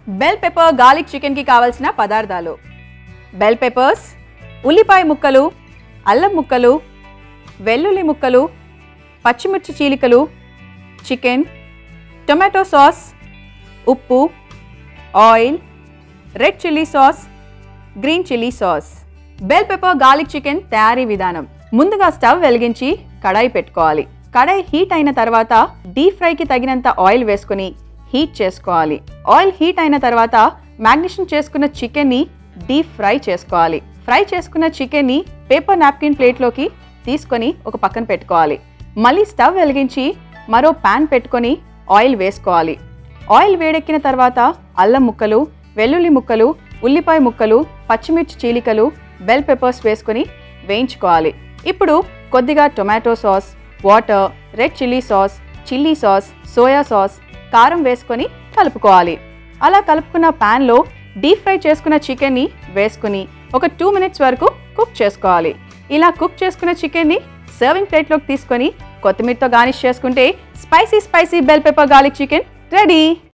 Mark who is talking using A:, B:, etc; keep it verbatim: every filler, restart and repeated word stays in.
A: Bell pepper garlic chicken కి కావాల్సిన పదార్థాలు బెల్ పెప్పర్స్, ఉల్లిపాయ ముక్కలు, అల్లం ముక్కలు, వెల్లుల్లి ముక్కలు, పచ్చిమిర్చి చీలికలు, చికెన్, టొమాటో సాస్, ఉప్పు, oil, red chilli sauce, green chilli sauce. Bell pepper garlic chicken తయారీ విధానం. ముందుగా స్టవ్ వెలిగించి కడాయి పెట్టుకోవాలి. కడాయి హీట్ అయిన తర్వాత డీప్ ఫ్రైకి తగినంత ఆయిల్ వేసుకుని హీట్ చేసుకోవాలి. ఆయిల్ హీట్ అయిన తర్వాత మ్యాగ్నేషన్ చేసుకున్న చికెన్ని డీప్ ఫ్రై చేసుకోవాలి. ఫ్రై చేసుకున్న చికెన్ని పేపర్ నాప్కిన్ ప్లేట్లోకి తీసుకొని ఒక పక్కన పెట్టుకోవాలి. మళ్ళీ స్టవ్ వెలిగించి మరో ప్యాన్ పెట్టుకొని ఆయిల్ వేసుకోవాలి. ఆయిల్ వేడెక్కిన తర్వాత అల్లం ముక్కలు, వెల్లుల్లి ముక్కలు, ఉల్లిపాయ ముక్కలు, పచ్చిమిర్చి చీలికలు, బెల్ పెప్పర్స్ వేసుకొని వేయించుకోవాలి. ఇప్పుడు కొద్దిగా tomato sauce, water, red chilli sauce, chilli sauce, soya sauce, కారం వేసుకొని కలుపుకోవాలి. అలా కలుపుకున్న ప్యాన్లో డీప్ ఫ్రై చేసుకున్న చికెన్ని వేసుకుని ఒక టూ మినిట్స్ వరకు కుక్ చేసుకోవాలి. ఇలా కుక్ చేసుకున్న చికెన్ని సర్వింగ్ ప్లేట్లోకి తీసుకొని కొత్తిమీరతో గార్నిష్ చేసుకుంటే spicy spicy bell pepper garlic chicken ready.